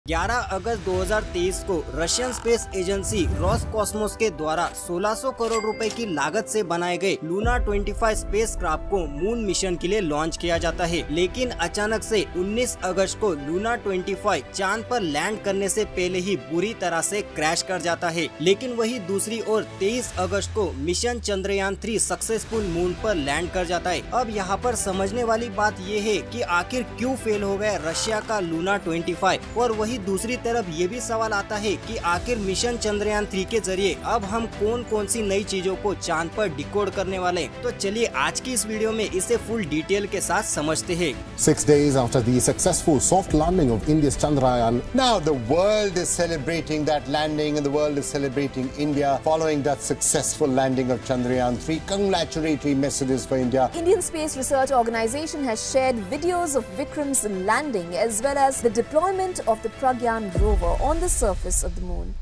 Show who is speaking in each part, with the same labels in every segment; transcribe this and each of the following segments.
Speaker 1: 11 अगस्त 2023 को Russian space agency Roscosmos के द्वारा 1600 करोड़ रुपए की लागत से बनाए गए लूना 25 स्पेस क्राफ्ट को मून मिशन के लिए लॉन्च किया जाता है। लेकिन अचानक से 19 अगस्त को लूना 25 चांद पर लैंड करने से पहले ही बुरी तरह से क्रैश कर जाता है। लेकिन वही दूसरी ओर 23 अगस्त को मिशन चंद्रयान 3 सक्सेसफुल मून पर लैंड कर जाता है। अब यहाँ पर समझने वाली बात ये है कि आखिर क्यों फेल हो गया रशिया का लूना 25 और वही दूसरी तरफ ये भी सवाल आता है कि आखिर मिशन चंद्रयान 3 के जरिए अब हम कौन कौन सी नई चीजों को चांद पर डिकोड करने वाले हैं। तो चलिए आज की इस वीडियो में इसे फुल डिटेल के साथ समझते हैं।
Speaker 2: 6 days after the successful soft landing of India's Chandrayaan, now the world is celebrating that landing and the world is celebrating India following that successful landing of Chandrayaan 3. Congratulatory messages for India.
Speaker 3: Indian Space Research Organisation has shared videos of Vikram's landing as well as the deployment of the Pragyan rover on the surface of the moon.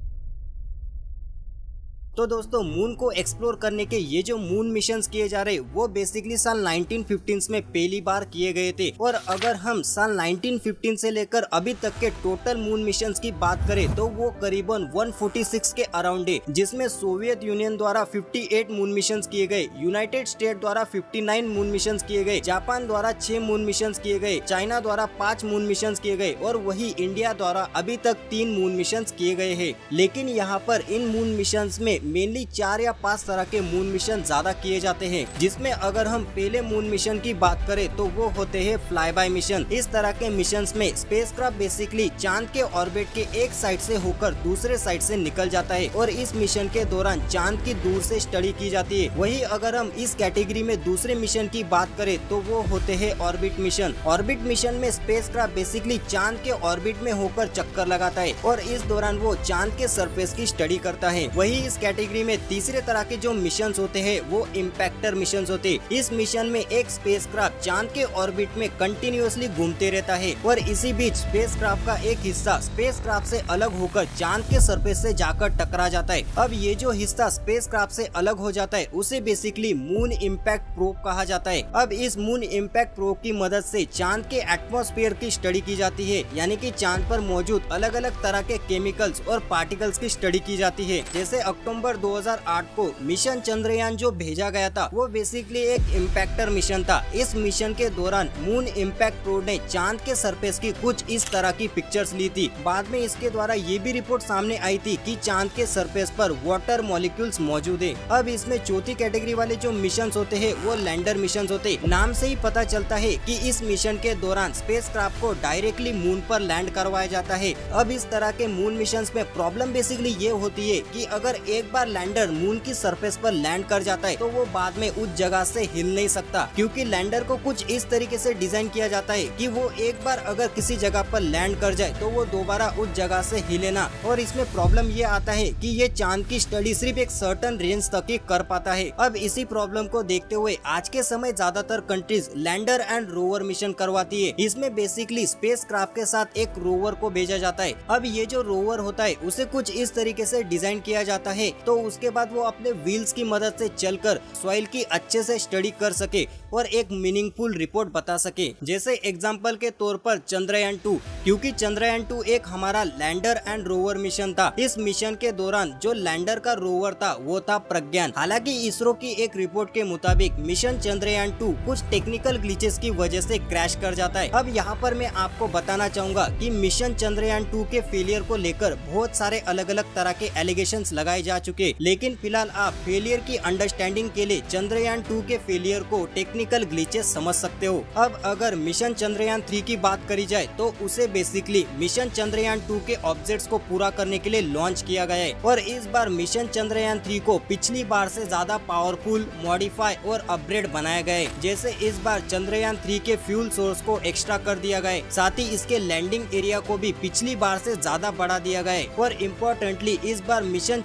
Speaker 1: तो दोस्तों moon को explore करने के ये जो moon missions किए जा रहे वो बेसिकली साल 1915 में पहली बार किए गए थे। और अगर हम साल 1915 से लेकर अभी तक के टोटल मून मिशंस की बात करें तो वो करीबन 146 के अराउंड है, जिसमें सोवियत यूनियन द्वारा 58 मून मिशंस किए गए, यूनाइटेड स्टेट द्वारा 59 मून मिशंस किए गए, जापान द्वारा 6 मून मिशंस किए गए, चाइना द्वारा 5 मून मिशंस किए गए और वही इंडिया द्वारा अभी तक 3 मून मिशंस किए गए हैं। लेकिन यहाँ पर इन मून मिशंस में मेनली 4 या 5 तरह के मून मिशन ज्यादा किए जाते हैं, जिसमें अगर हम पहले मून मिशन की बात करें तो वो होते हैं फ्लाई बाय मिशन। इस तरह के मिशंस में स्पेसक्राफ्ट बेसिकली चांद के ऑर्बिट के एक साइड से होकर दूसरे साइड से निकल जाता है और इस मिशन के दौरान चांद की दूर से स्टडी की जाती है। वही अगर हम इस कैटेगरी में दूसरे मिशन की बात करें तो वो होते हैं ऑर्बिट मिशन। ऑर्बिट मिशन में स्पेसक्राफ्ट बेसिकली चांद के ऑर्बिट में होकर चक्कर लगाता है और इस दौरान वो चांद के सरफेस की स्टडी करता है। वही इस कैटेगरी में तीसरे तरह के जो मिशंस होते हैं वो इम्पैक्टर मिशंस होते हैं। इस मिशन में एक स्पेसक्राफ्ट चांद के ऑर्बिट में कंटिन्यूअसली घूमते रहता है और इसी बीच स्पेसक्राफ्ट का एक हिस्सा स्पेसक्राफ्ट से अलग होकर चांद के सरफेस से जाकर टकरा जाता है। अब ये जो हिस्सा स्पेसक्राफ्ट से अलग हो जाता है उसे बेसिकली मून इम्पैक्ट प्रोब कहा जाता है। अब इस मून इम्पैक्ट प्रोब की मदद से चांद के एटमॉस्फेयर की स्टडी की जाती है, यानी कि चांद पर मौजूद अलग अलग तरह के केमिकल्स और पार्टिकल्स की स्टडी की जाती है। जैसे अक्टूबर 2008 को मिशन चंद्रयान जो भेजा गया था वो बेसिकली एक इम्पैक्टर मिशन था। इस मिशन के दौरान मून इम्पैक्ट प्रोब ने चांद के सरफेस की कुछ इस तरह की पिक्चर्स ली थी। बाद में इसके द्वारा ये भी रिपोर्ट सामने आई थी कि चांद के सरफेस पर वाटर मॉलिक्यूल्स मौजूद है। अब इसमें चौथी कैटेगरी वाले जो मिशन होते हैं वो लैंडर मिशन होते हैं। नाम से ही पता चलता है कि इस मिशन के दौरान स्पेसक्राफ्ट को डायरेक्टली मून पर लैंड करवाया जाता है। अब इस तरह के मून मिशन में प्रॉब्लम बेसिकली ये होती है कि अगर एक बार लैंडर मून की सरफेस पर लैंड कर जाता है तो वो बाद में उस जगह से हिल नहीं सकता, क्योंकि लैंडर को कुछ इस तरीके से डिजाइन किया जाता है कि वो एक बार अगर किसी जगह पर लैंड कर जाए तो वो दोबारा उस जगह से हिले ना। और इसमें प्रॉब्लम ये आता है कि ये चांद की स्टडी सिर्फ एक सर्टेन रेंज तक ही कर पाता है। अब इसी प्रॉब्लम को देखते हुए आज के समय ज्यादातर countries lander and rover mission करवाती है। इसमें बेसिकली स्पेसक्राफ्ट के साथ एक रोवर को भेजा जाता है। अब ये जो रोवर होता है उसे कुछ इस तरीके से डिजाइन किया जाता है तो उसके बाद वो अपने व्हील्स की मदद से चलकर सॉइल की अच्छे से स्टडी कर सके और एक मीनिंगफुल रिपोर्ट बता सके। जैसे एग्जांपल के तौर पर चंद्रयान 2, क्योंकि चंद्रयान 2 एक हमारा लैंडर एंड रोवर मिशन था। इस मिशन के दौरान जो लैंडर का रोवर था वो था प्रज्ञान। हालांकि इसरो की एक रिपोर्ट के मुताबिक मिशन चंद्रयान 2 कुछ टेक्निकल ग्लिचेस की वजह से क्रैश कर जाता है। अब यहाँ पर मैं आपको बताना चाहूंगा कि मिशन चंद्रयान 2 के फेलियर को लेकर बहुत सारे अलग अलग तरह के एलिगेशंस लगाए जा चुके, लेकिन फिलहाल आप फेलियर की अंडरस्टैंडिंग के लिए चंद्रयान 2 के फेलियर को टेक्निकल ग्लिचेस समझ सकते हो। अब अगर मिशन चंद्रयान 3 की बात करी जाए तो उसे बेसिकली मिशन चंद्रयान 2 के ऑब्जेक्ट्स को पूरा करने के लिए लॉन्च किया गया है और इस बार मिशन चंद्रयान 3 को पिछली बार से ज्यादा पावरफुल, मॉडिफाई और अपग्रेड बनाया गया है। जैसे इस बार चंद्रयान 3 के फ्यूल सोर्स को एक्स्ट्रा कर दिया गया है, साथ ही इसके लैंडिंग एरिया को भी पिछली बार से ज्यादा बढ़ा दिया गया है और इम्पोर्टेंटली इस बार मिशन चंद्रयान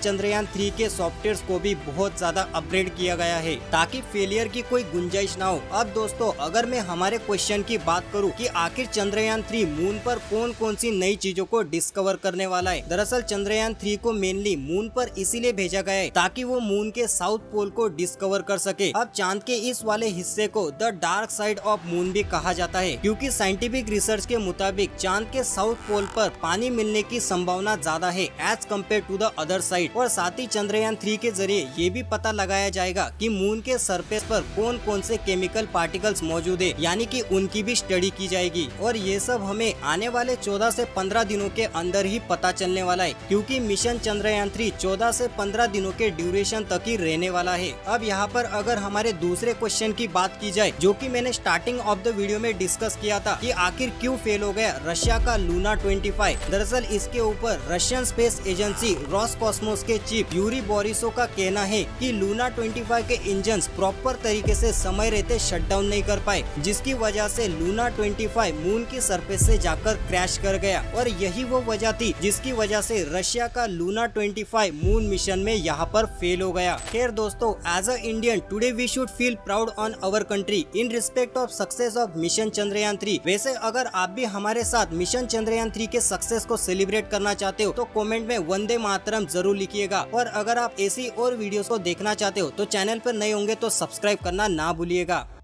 Speaker 1: 3 के सॉफ्टवेयर को भी बहुत ज्यादा अपग्रेड किया गया है ताकि फेलियर की कोई गुंजाइश ना हो। अब दोस्तों अगर मैं हमारे क्वेश्चन की बात करूं कि आखिर चंद्रयान 3 मून पर कौन कौन सी नई चीजों को डिस्कवर करने वाला है। दरअसल चंद्रयान 3 को मेनली मून पर इसीलिए भेजा गया है ताकि वो मून के साउथ पोल को डिस्कवर कर सके। अब चांद के इस वाले हिस्से को the dark side of moon भी कहा जाता है क्योंकि साइंटिफिक रिसर्च के मुताबिक चांद के साउथ पोल पर पानी मिलने की संभावना ज्यादा है as compared to the other side. और साथ ही चंद्रयान 3 के जरिए ये भी पता लगाया जाएगा कि मून के सरफेस पर कौन कौन से केमिकल पार्टिकल्स मौजूद है, यानी कि उनकी भी स्टडी की जाएगी। और ये सब हमें आने वाले 14 से 15 दिनों के अंदर ही पता चलने वाला है क्योंकि मिशन चंद्रयान 3 14 से 15 दिनों के ड्यूरेशन तक ही रहने वाला है। अब यहाँ पर अगर हमारे दूसरे क्वेश्चन की बात की जाए जो कि मैंने स्टार्टिंग ऑफ द वीडियो में डिस्कस किया था कि आखिर क्यों फेल हो गया रशिया का लूना 25। दरअसल इसके ऊपर रशियन स्पेस एजेंसी रोसकॉस्मोस के चीफ यूरी बोरिसोव का कहना है कि लूना 25 के इंजन प्रॉपर तरीके से समय रहते शटडाउन नहीं कर पाए, जिसकी वजह से लूना 25 मून की सरफेस से जाकर क्रैश कर गया। और यही वो वजह थी जिसकी वजह से रशिया का लूना 25 मून मिशन में यहाँ पर फेल हो गया। खैर दोस्तों, as a Indian today we should feel proud on our country in respect of success of mission Chandrayaan 3। वैसे अगर आप भी हमारे साथ मिशन चंद्रयान 3 के सक्सेस को सेलिब्रेट करना चाहते हो तो कमेंट में वंदे मातरम जरूर लिखिएगा। और अगर आप ऐसी और वीडियोस को देखना चाहते हो तो चैनल पर नए होंगे तो सब्सक्राइब करना ना भूलिएगा।